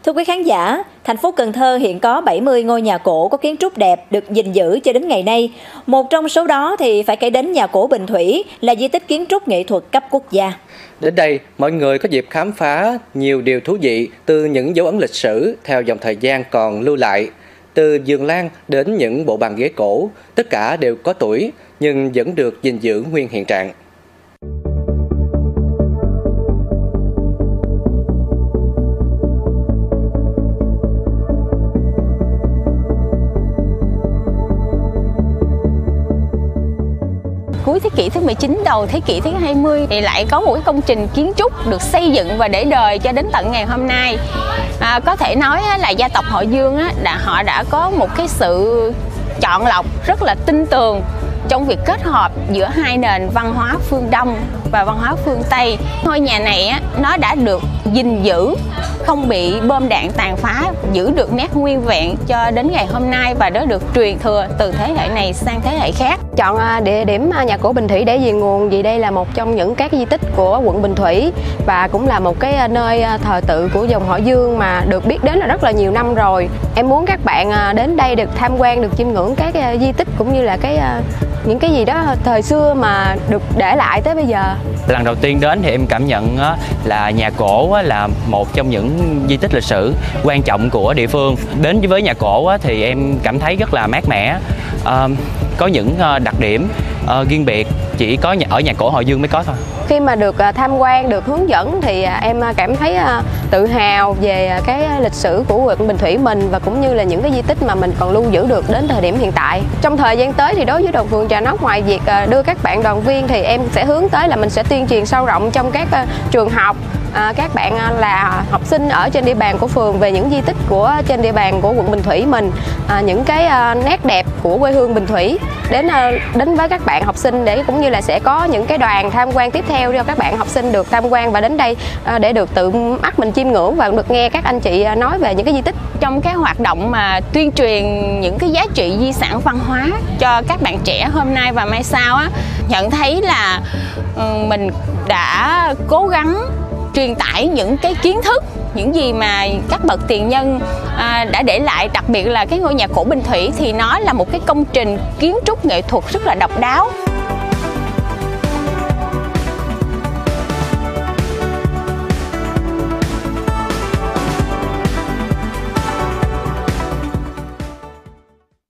Thưa quý khán giả, thành phố Cần Thơ hiện có 70 ngôi nhà cổ có kiến trúc đẹp được gìn giữ cho đến ngày nay. Một trong số đó thì phải kể đến nhà cổ Bình Thủy là di tích kiến trúc nghệ thuật cấp quốc gia. Đến đây, mọi người có dịp khám phá nhiều điều thú vị từ những dấu ấn lịch sử theo dòng thời gian còn lưu lại. Từ giường lan đến những bộ bàn ghế cổ, tất cả đều có tuổi nhưng vẫn được gìn giữ nguyên hiện trạng. Cuối thế kỷ thứ 19, đầu thế kỷ thứ 20 thì lại có một cái công trình kiến trúc được xây dựng và để đời cho đến tận ngày hôm nay. Có thể nói là gia tộc họ Dương họ đã có một cái sự chọn lọc rất là tinh tường trong việc kết hợp giữa hai nền văn hóa phương Đông và văn hóa phương Tây. Ngôi nhà này nó đã được gìn giữ, không bị bom đạn tàn phá, giữ được nét nguyên vẹn cho đến ngày hôm nay và nó được truyền thừa từ thế hệ này sang thế hệ khác. Chọn địa điểm nhà cổ Bình Thủy để về nguồn vì đây là một trong những các di tích của quận Bình Thủy và cũng là một cái nơi thờ tự của dòng họ Dương mà được biết đến là rất là nhiều năm rồi. Em muốn các bạn đến đây được tham quan, được chiêm ngưỡng các di tích cũng như là những cái gì đó thời xưa mà được để lại tới bây giờ. Lần đầu tiên đến thì em cảm nhận là nhà cổ là một trong những di tích lịch sử quan trọng của địa phương. Đến với nhà cổ thì em cảm thấy rất là mát mẻ, có những đặc điểm riêng biệt chỉ có ở nhà cổ Họ Dương mới có thôi. Khi mà được tham quan, được hướng dẫn thì em cảm thấy tự hào về cái lịch sử của quận Bình Thủy mình và cũng như là những cái di tích mà mình còn lưu giữ được đến thời điểm hiện tại. Trong thời gian tới thì đối với đoàn phường Trà Nóc, ngoài việc đưa các bạn đoàn viên thì em sẽ hướng tới là mình sẽ tuyên truyền sâu rộng trong các trường học, các bạn là học sinh ở trên địa bàn của phường về những di tích trên địa bàn của quận Bình Thủy mình, những cái nét đẹp của quê hương Bình Thủy đến với các bạn học sinh, để cũng như là sẽ có những cái đoàn tham quan tiếp theo cho các bạn học sinh được tham quan và đến đây để được tự mắt mình chiêm ngưỡng và được nghe các anh chị nói về những cái di tích. Trong cái hoạt động mà tuyên truyền những cái giá trị di sản văn hóa cho các bạn trẻ hôm nay và mai sau nhận thấy là mình đã cố gắng truyền tải những cái kiến thức, những gì mà các bậc tiền nhân đã để lại. Đặc biệt là cái ngôi nhà cổ Bình Thủy thì nó là một cái công trình kiến trúc nghệ thuật rất là độc đáo.